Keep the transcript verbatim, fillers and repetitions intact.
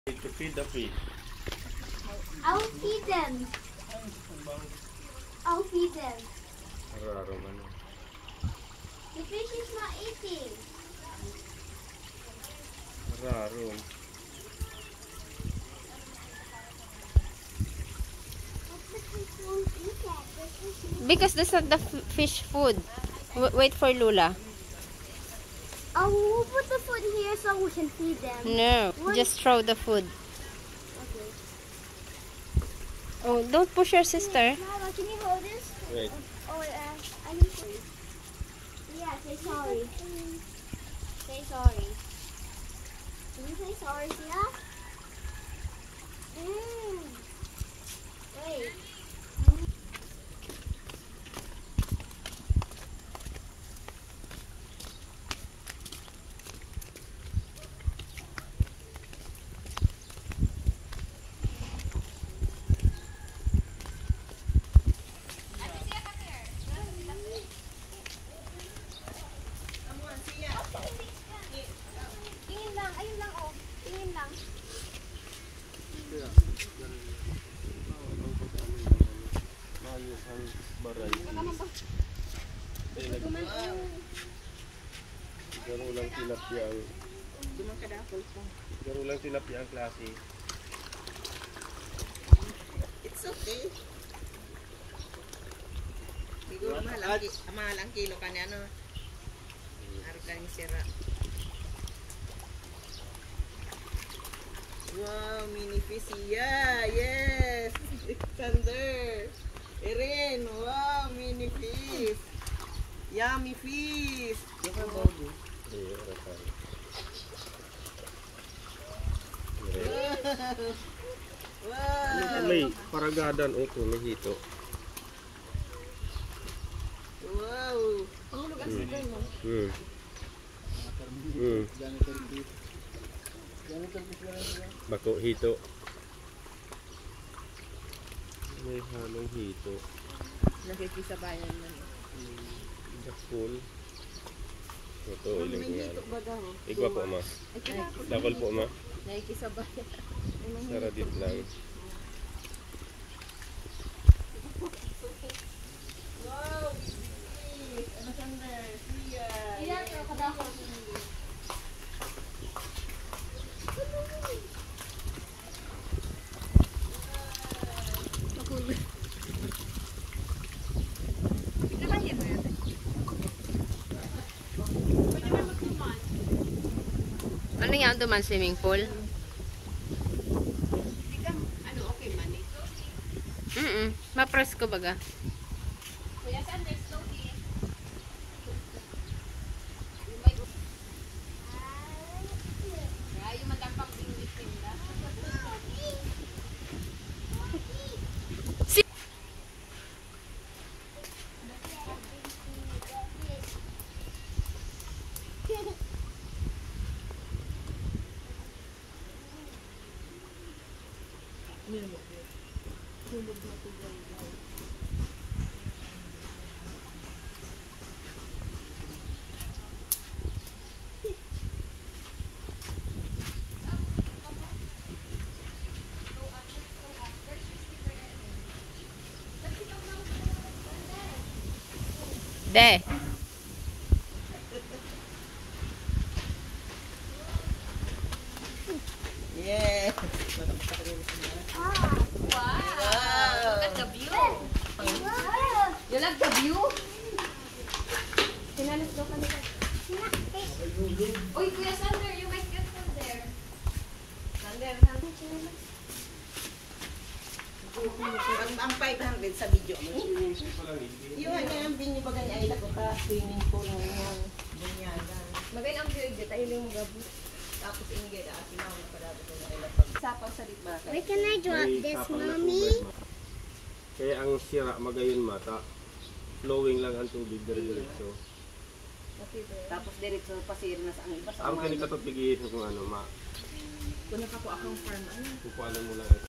To feed the fish. I'll feed them. I'll feed them. Raro man. The fish is not eating. Raro. Because that's not the f fish food. W wait for Lula. Oh, we'll put the food here so we can feed them. No, What? just throw the food. Okay. Oh, don't push your sister. Mama, can you hold this? Wait. Oh, uh, I can show you. Yeah, say sorry. Say sorry. Can you say sorry, Sia? Mm. Wait. Tingin lang, ayun lang oh. Tingin lang. Mayos ang variety. Siguro lang tilapia ang Siguro lang tilapia ang klase. It's okay. Siguro mahal ang, ki mahal ang kilo ka niya, no? Araw ka ng sira. Wow, mini fish. Yeah, yes. Alexander. Erin, wow, mini fish. Yummy fish. Eh, ano tayo? Wow. May paragadan o ito, may hito. Wow. Hmm. Hmm. Bako hito. May halong hito. Nakikisabayan na. Dakul. Ito, iling nga. Ba daw? Igwa po, ma. Dakul po, ma. Nakikisabayan. Saradit lang. Wow, bilis. Ano Sander? Siya. Ilan ka kadako? Ano yan duman swimming pool? Ano, okay man eh. Mm -mm. Ma-press ko baga. Kuya Sander, slowly. Ay, yung matampang English nila. De. Yeah. Ah. Wow. Look at the view. Wow. You like the view? Sinalas daw kami. Uy, Kuya Sander, you might get from there. Sander, Sander. Pag ang five hundred sa video mo. Yung ano yung binyo baga niya ay lakota swimming pool ng yung bunyagan. Magay ang view dito, ay yung gabot. Tapos ingay na asin ako parado ko na ilapag. Sapaw sa litba. Where can I drop May this, kapal na mommy? cover, ma. Kaya ang sira magayon mata. Flowing lang ang tubig dire-diretso. Tapos diretso pasir na sa ang iba sa Ang kanikatot bigay kung ano ma. Kung nakapo akong farm ano. Kukuhanan mo lang.